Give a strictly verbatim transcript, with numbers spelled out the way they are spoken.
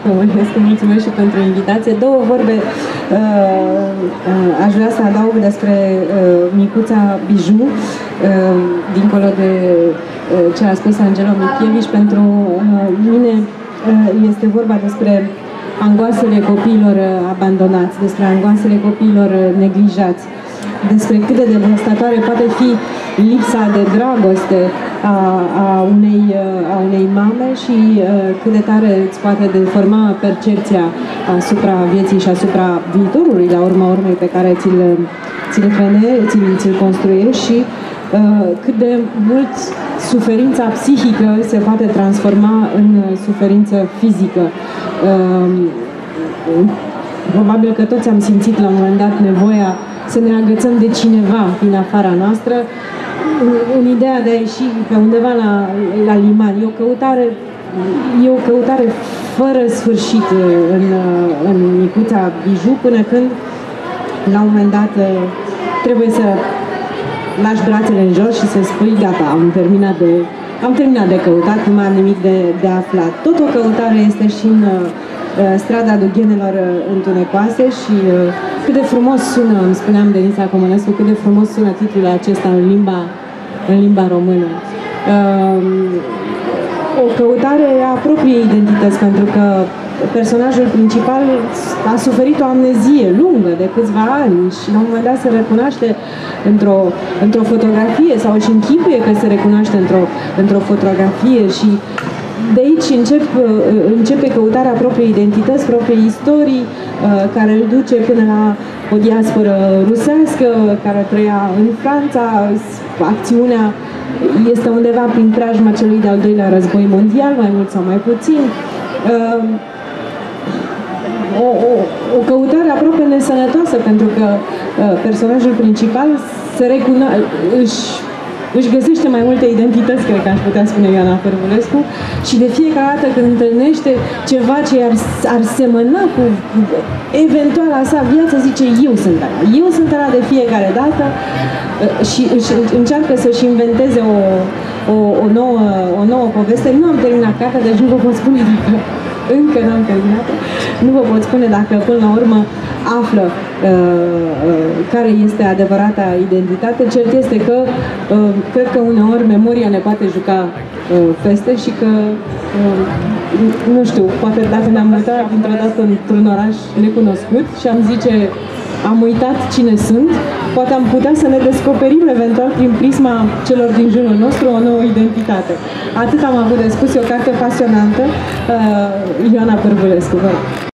Mulțumesc, mulțumesc și pentru invitație. Două vorbe uh, uh, aș vrea să adaug despre uh, micuța Biju, uh, dincolo de uh, ce a spus Angelo Michievici. Pentru uh, mine uh, este vorba despre angoasele copiilor uh, abandonați, despre angoasele copiilor uh, neglijați, despre cât de devastatoare poate fi lipsa de dragoste a, a, unei, a unei mame și uh, cât de tare îți poate deforma percepția asupra vieții și asupra viitorului, la urma urmei, pe care ți-l ți-l ți-l, ți-l construiești și uh, cât de mult suferința psihică se poate transforma în suferință fizică. Uh, probabil că toți am simțit la un moment dat nevoia să ne agățăm de cineva din afara noastră, în ideea de a ieși pe undeva la, la liman. E o căutare, e o căutare fără sfârșit în, în micuța Biju, până când, la un moment dat, trebuie să lași brațele în jos și să spui, gata, am terminat de, am terminat de căutat, nu mai am nimic de, de aflat. Tot o căutare este și în strada dughenelor întunecoase și cât de frumos sună, îmi spuneam Denisa Comănescu, cât de frumos sună titlul acesta în limba, în limba română. O căutare a propriei identități, pentru că personajul principal a suferit o amnezie lungă de câțiva ani și la un moment dat se recunoaște într-o într-o fotografie sau își închipuie că se recunoaște într-o într-o fotografie și de aici încep, începe căutarea propriei identități, propriei istorii, care îl duce până la o diasporă rusească, care trăia în Franța. Acțiunea este undeva prin preajma celui de-al doilea război mondial, mai mult sau mai puțin. O, o, o căutare aproape nesănătoasă, pentru că personajul principal se recunoaște, își își găsește mai multe identități, cred că aș putea spune Ioana Pârvulescu, și de fiecare dată când întâlnește ceva ce ar, ar semăna cu eventuala sa viață, zice, eu sunt ăla, eu sunt ăla de fiecare dată și își încearcă să-și inventeze o, o, o, nouă, o nouă poveste. Nu am terminat cartea, deci nu vă pot spune dacă încă n-am terminat, nu vă pot spune dacă până la urmă află uh, uh, care este adevărata identitate. Cert este că uh, cred că uneori memoria ne poate juca uh, peste și că uh, nu știu, poate dacă ne-am mutat dintr-o dată într-un oraș necunoscut și am zice am uitat cine sunt, poate am putea să ne descoperim eventual prin prisma celor din jurul nostru o nouă identitate. Atât am avut de spus, e o carte pasionantă. uh, Ioana Pârvulescu, vă rog.